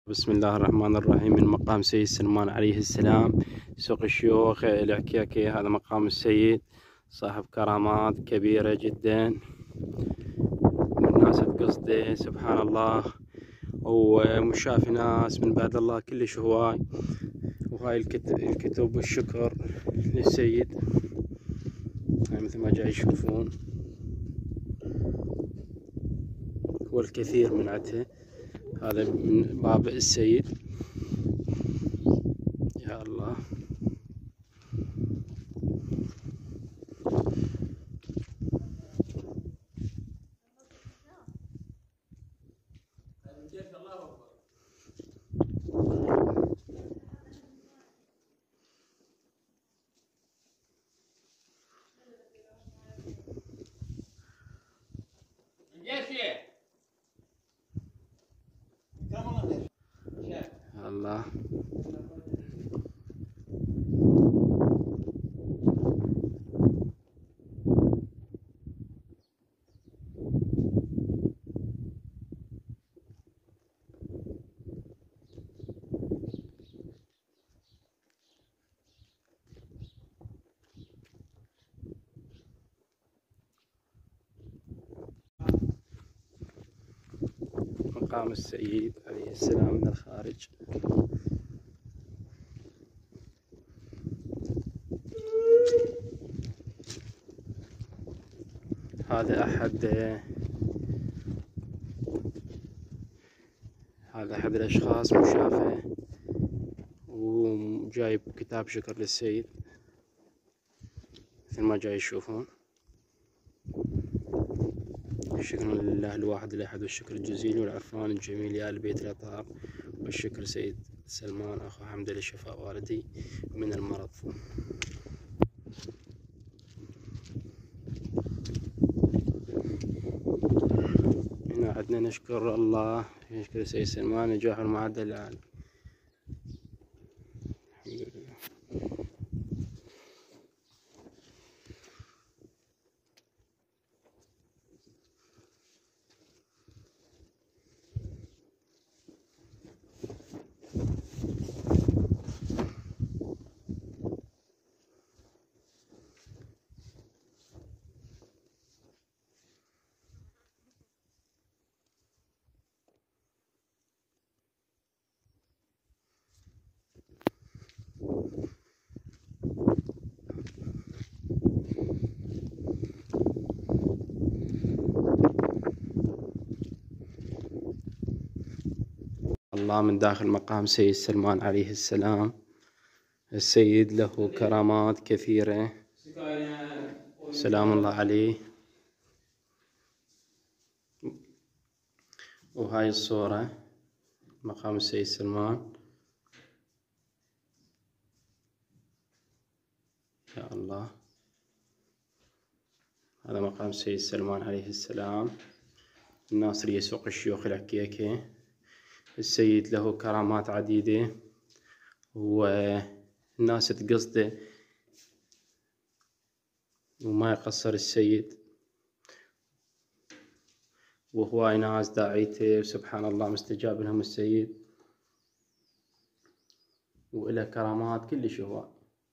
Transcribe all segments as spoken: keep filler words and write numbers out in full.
بسم الله الرحمن الرحيم. من مقام سيد سلمان عليه السلام، سوق الشيوخ العكاكي. هذا مقام السيد صاحب كرامات كبيرة جدا، والناس تقصده سبحان الله، ومشاف ناس من بعد الله كلش هواي. وهاي الكتب والشكر للسيد، هاي مثل ما جاي يشوفون، والكثير من عته. هذا من باب السيد. يا الله، الله. مقام السيد عليه السلام من الخارج. هذا أحد هذا أحد الأشخاص مشافه، وجايب كتاب شكر للسيد مثل ما جاي يشوفون. الشكر لله الواحد الأحد، والشكر الجزيل والعفوان الجميل يا آل بيت الأطهار، والشكر سيد سلمان أخو حمد لشفاء والدي من المرض. هنا عدنا نشكر الله، نشكر سيد سلمان نجاح المعدل العالي. الحمد لله. الله من داخل مقام سيد سلمان عليه السلام. السيد له كرامات كثيرة، سلام الله عليه. وهاي الصورة مقام السيد سلمان. يا الله، هذا مقام السيد سلمان عليه السلام، الناصرية سوق الشيوخ العكيكي. السيد له كرامات عديدة، والناس تقصده وما يقصر السيد، وهواي ناس داعيته سبحان الله مستجاب لهم السيد، وإله كرامات كلش هواي.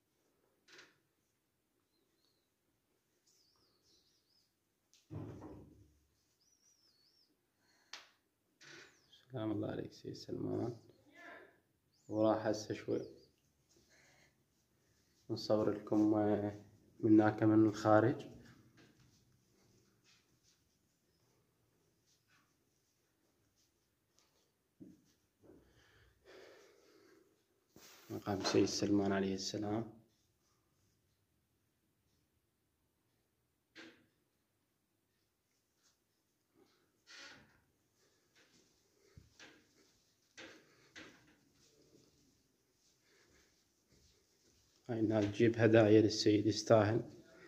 سلام الله عليك سيد سلمان. وراح هسه شوي نصور لكم من هناك من الخارج. مقام سيد سلمان عليه السلام. هاي الناس تجيب هدايا للسيد، يستاهل.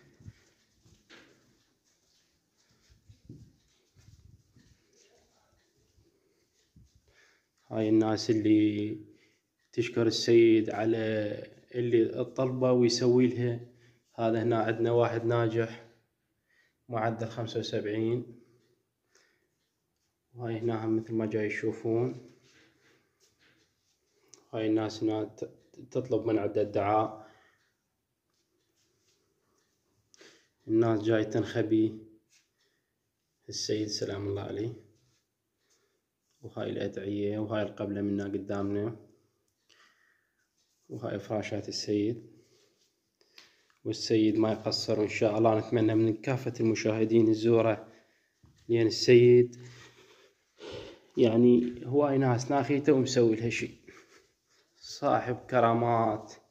هاي الناس اللي تشكر السيد على اللي الطلبة ويسوي لها. هذا هنا عندنا واحد ناجح معدل خمسة وسبعين، وهاي هنا مثل ما جاي يشوفون. هاي الناس هنا تطلب من عدة دعاء. الناس جاي تنخبي السيد سلام الله عليه. وهاي الأدعية وهاي القبلة منا قدامنا، وهاي فراشات السيد. والسيد ما يقصر، وإن شاء الله نتمنى من كافة المشاهدين الزورة، لأن السيد يعني هواي ناس ناخيته ومسوي لها شي، صاحب كرامات.